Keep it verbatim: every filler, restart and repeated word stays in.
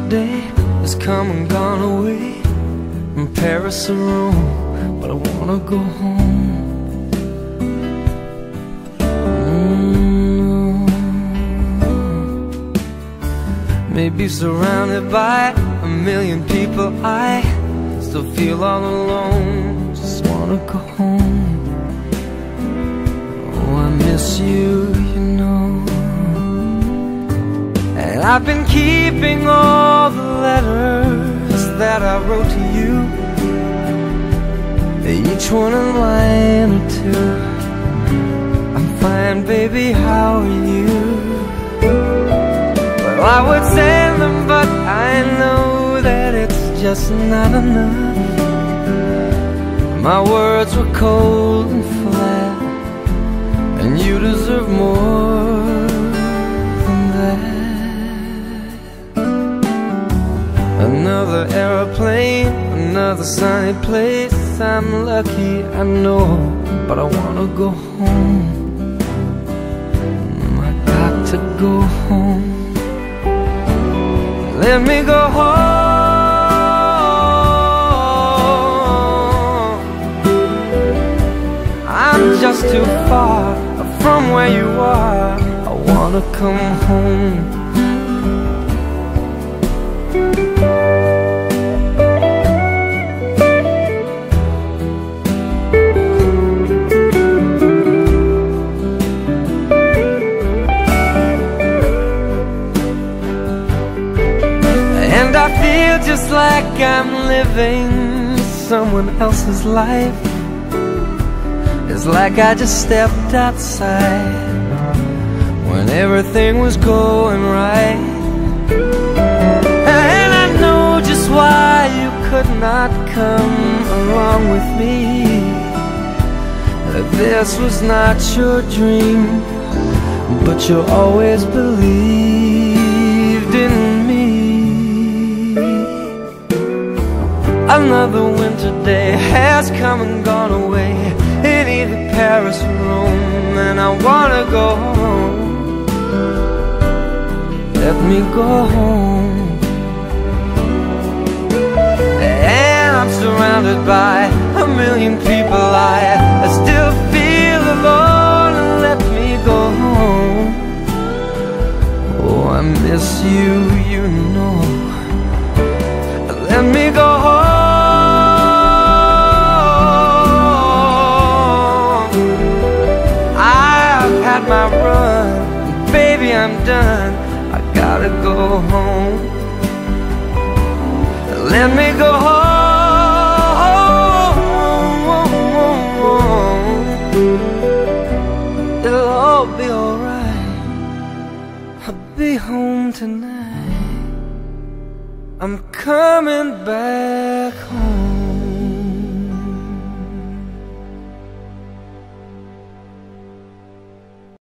day has come and gone away, from Paris or Rome, but I wanna go home. Mm-hmm. Maybe surrounded by a million people, I still feel all alone, just wanna go home. Oh, I miss you, you know. And I've been keeping all the letters that I wrote to you, each one a line or two. I'm fine, baby, how are you? Well, I would send them, but I know that it's just not enough. My words were cold and flat, and you deserve more than that. Another aeroplane, another sunny place. I'm lucky, I know, but I wanna go home. I got to go home. Let me go home. I'm just too far from where you are. I wanna come home. And I feel just like I'm living someone else's life. It's like I just stepped outside when everything was going right. And I know just why you could not come along with me. This was not your dream, but you always believed in me. Another winter day has come and gone away in either Paris or Rome, and I wanna go home. Let me go home. And I'm surrounded by a million people, I, I still feel alone. Let me go home. Oh, I miss you, you know. Let me go home. My run, baby, I'm done. I gotta go home. Let me go home. It'll all be alright. I'll be home tonight. I'm coming back home.